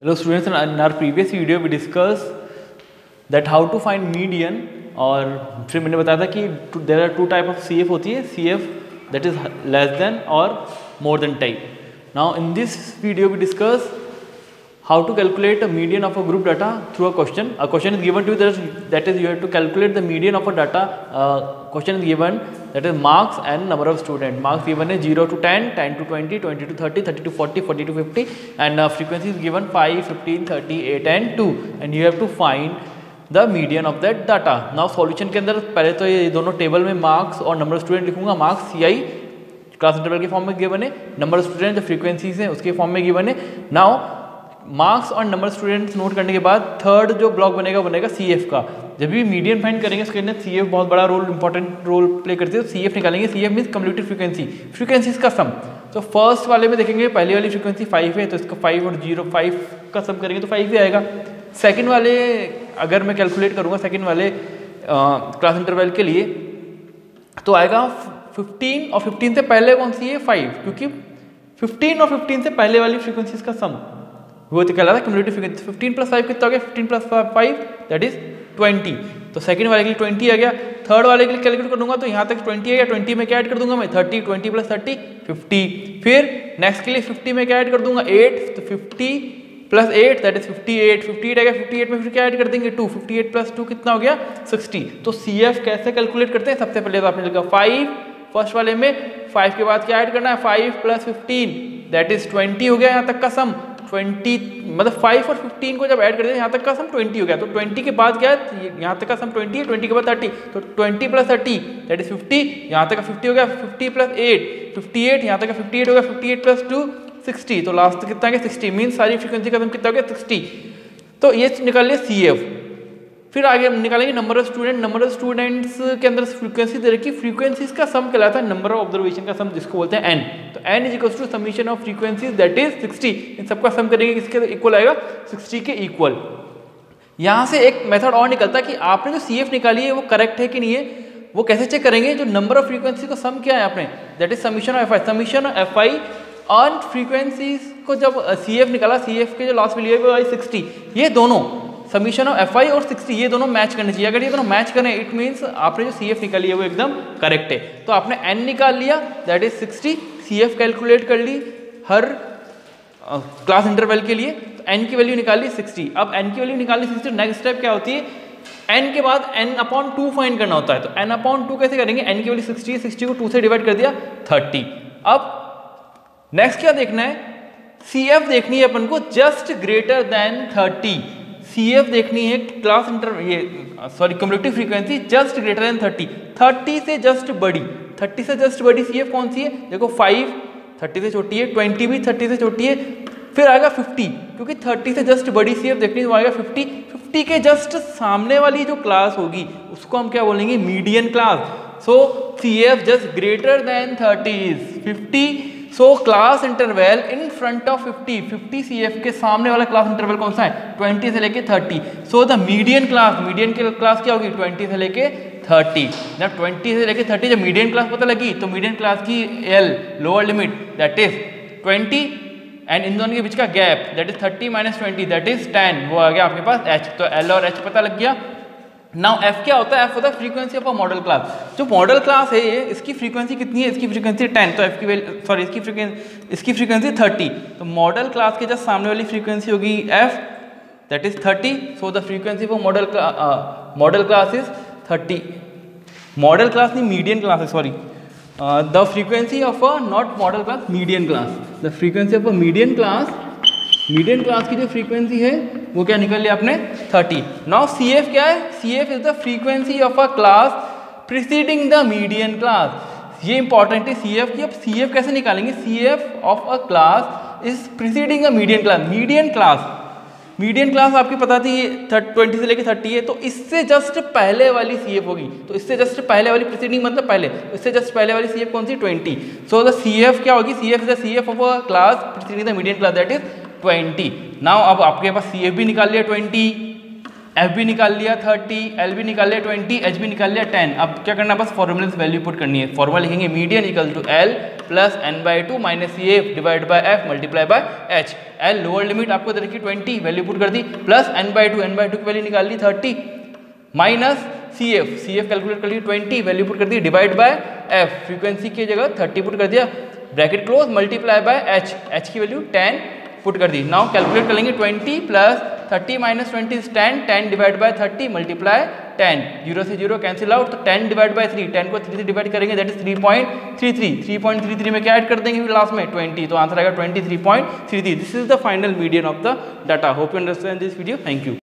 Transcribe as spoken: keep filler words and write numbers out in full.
Hello students, in our previous video we discussed that how to find median और फिर मैंने बताया था कि there are two type of C F होती है, C F that is less than or more than type. Now in this video we discuss how to calculate a median of a group data through a question. A question is given to you that, that is you have to calculate the median of a data. Uh, question is given that is marks and number of student. Marks given is zero to ten, ten to twenty, twenty to thirty, thirty to forty, forty to fifty, and uh, frequency is given five, fifteen, thirty, eight and two, and you have to find the median of that data. Now solution के अंदर पहले तो ये दोनों table में marks और number of student लिखूंगा. marks C I class interval के फॉर्म में गिवन है, नंबर ऑफ स्टूडेंट जो फ्रीक्वेंसीज हैं उसके फॉर्म में गिवन है. नाउ मार्क्स और नंबर स्टूडेंट्स नोट करने के बाद थर्ड जो ब्लॉक बनेगा बनेगा सीएफ का. जब भी मीडियन फाइंड करेंगे उसके अंदर सीएफ बहुत बड़ा रोल इंपॉर्टेंट रोल प्ले करती है. तो सीएफ निकालेंगे. CF means cumulative frequency, frequencies का सम. तो फर्स्ट वाले में देखेंगे पहली वाली फ्रीक्वेंसी फाइव है तो इसका फाइव और जीरो फाइव का सम करेंगे तो फाइव ही आएगा. सेकेंड वाले अगर मैं कैलकुलेट करूँगा सेकेंड वाले क्लास इंटरवल के लिए तो आएगा फिफ्टीन और फिफ्टीन से पहले कौन सी है फाइव, क्योंकि फिफ्टीन और फिफ्टीन से पहले वाली फ्रीक्वेंसीज का सम वो तो कहलाता है cumulative frequency. Fifteen plus five कितना हो गया, fifteen plus five that is twenty. तो सेकंड वाले के लिए ट्वेंटी आ गया. थर्ड वाले के लिए कैलकुलेट कर दूंगा तो यहाँ तक ट्वेंटी आ गया. ट्वेंटी में क्या ऐड कर दूंगा मैं, thirty. Twenty plus thirty fifty. फिर नेक्स्ट के लिए फिफ्टी में क्या ऐड कर दूंगा, एट. तो fifty plus eight that is fifty eight. Fifty eight आ गया. फिफ्टी एट में फिर क्या ऐड कर देंगे, two. Fifty eight plus two कितना हो गया, सिक्सटी. तो सी एफ कैसे कैलकुलेट करते हैं, सबसे पहले तो आपने लिखा फाइव. फर्स्ट वाले में फाइव के बाद क्या ऐड करना है, five plus fifteen that is twenty हो गया. यहाँ तक का सम ट्वेंटी, मतलब फाइव और फिफ्टीन को जब ऐड कर दें यहाँ तक का सम ट्वेंटी हो गया. तो ट्वेंटी के बाद क्या है, यहाँ तक का सम ट्वेंटी है. ट्वेंटी के बाद थर्टी. तो twenty plus thirty that is fifty. यहाँ तक का फिफ्टी हो गया. Fifty plus eight fifty eight. यहाँ तक का फिफ्टी एट हो गया. Fifty eight plus two sixty. तो लास्ट कितना गया, सिक्सटी. मीन्स सारी फ्रीक्वेंसी का सम कितना हो गया, सिक्सटी. तो ये निकाल लिया सी एफ. फिर आगे निकालेंगे number of student. Number of students के अंदर फ्रीक्वेंसी दे रखी. फ्रीक्वेंसीज का सम कहलाता है नंबर ऑफ ऑब्जर्वेशन का सम, जिसको बोलते हैं एन. तो N is equal to summation of frequencies that is sixty. इन सबका सम करेंगे किसके इक्वल आएगा, सिक्सटी के इक्वल. यहाँ से एक मेथड और निकलता है कि आपने जो सी एफ निकाली है वो करेक्ट है कि नहीं है. वो कैसे चेक करेंगे, जो नंबर ऑफ फ्रीक्वेंसी का सम क्या है आपने, that is summation of F I. Summation of F I on frequencies को जब सी एफ निकाला, सी एफ के जो लास्ट वैल्यू है वो आई सिक्सटी. ये दोनों समीशन ऑफ एफ आई और सिक्सटी ये दोनों मैच करने चाहिए. अगर ये दोनों मैच करें इट मीन्स आपने जो सी एफ निकाली है वो एकदम करेक्ट है. तो आपने एन निकाल लिया that is sixty. C F calculate कर ली हर क्लास इंटरवल के लिए. तो एन की वैल्यू निकाल ली सिक्सटी. अब एन की वैल्यू निकाली सिक्सटी. नेक्स्ट स्टेप क्या होती है, एन के बाद एन अपॉन टू फाइंड करना होता है. तो एन अपॉन टू कैसे करेंगे, एन की वैल्यू सिक्सटी, सिक्सटी को टू से डिवाइड कर दिया, थर्टी. अब नेक्स्ट क्या देखना है, सी एफ देखनी है अपन को just greater than thirty. C F देखनी है क्लास इंटर ये sorry cumulative frequency just greater than thirty. Thirty से जस्ट बड़ी. थर्टी से जस्ट बड़ी सी एफ कौन सी है, देखो फाइव थर्टी से छोटी है, ट्वेंटी भी थर्टी से छोटी है. फिर आएगा फिफ्टी, क्योंकि थर्टी से जस्ट बड़ी सी एफ देखनी है तो आएगा फिफ्टी. फिफ्टी के जस्ट सामने वाली जो क्लास होगी उसको हम क्या बोलेंगे, median class. So C F just greater than thirty is fifty. So class interval in front of fifty. Fifty C F के सामने वाला क्लास इंटरवल कौन सा है, ट्वेंटी से लेके thirty. So the median class, median की क्लास क्या होगी, ट्वेंटी से लेके थर्टी. जब ट्वेंटी से लेके थर्टी जब मीडियन क्लास पता लगी तो मीडियन क्लास की L lower limit that is twenty and इन दोनों के बीच का gap that is thirty minus twenty that is ten. वो आ गया आपके पास एच. तो एल और एच पता लग गया. नाउ एफ क्या होता है, एफ होता है frequency of a model class. जो मॉडल क्लास है ये इसकी फ्रीक्वेंसी कितनी है, इसकी फ्रीक्वेंसी टेन. तो एफ की वैल्यू सॉरी इसकी फ्रीक्वेंसी इसकी फ्रीक्वेंसी थर्टी. तो मॉडल क्लास के जस्ट सामने वाली फ्रीक्वेंसी होगी F that is thirty. So the frequency for model model class is thirty. Model class नहीं मीडियन क्लास है, sorry. The frequency of a not model class, median class. The frequency of a median class, median class की जो frequency है वो क्या निकल लिया आपने, थर्टी. नाउ सी एफ क्या है, C F is the frequency of a class preceding the median class. ये इंपॉर्टेंट है सी एफ की. अब सी एफ कैसे निकालेंगे, C F of a class is preceding a median class. Median class median class आपकी पता थी twenty से लेके थर्टी है. तो इससे जस्ट पहले वाली सी एफ होगी. तो इससे जस्ट पहले वाली प्रीसीडिंग मतलब पहले, तो इससे जस्ट पहले वाली सी एफ कौन सी, twenty. So the C F क्या होगी, C F is the C F of a class preceding the median class that is twenty. Now अब आपके पास सी एफ भी निकाल लिया ट्वेंटी. एफ बी निकाल लिया थर्टी, एल बी निकाल लिया ट्वेंटी, एच बी निकाल लिया टेन। अब क्या करना है, बस फॉर्मूले से वैल्यू पुट करनी है। फॉर्मूला लिखेंगे median equal to L plus N by two minus C F divide by F multiply by H. L lower limit आपको दे रखी ट्वेंटी, वैल्यू पुट कर दी, plus N by two, N by two की value निकाल ली thirty, minus C F, C F calculate कर ली ट्वेंटी, वैल्यू पुट कर दी, डिवाइड बाय एफ, फ्रीक्वेंसी की जगह थर्टी पुट कर दिया, bracket close, multiply by H, H की वैल्यू टेन पुट कर दी। नाउ कैलकुलेट कर लेंगे twenty plus thirty minus twenty is ten, ten divide by thirty multiply ten, zero से जीरो कैंसिल आउट, तो ten divide by three, ten को three से divide करेंगे that is three point three three, three point three three में क्या add कर देंगे फिर लास्ट में ट्वेंटी, तो आंसर आएगा twenty three point three three. This is the final median of the data. Hope you understand this video, thank you.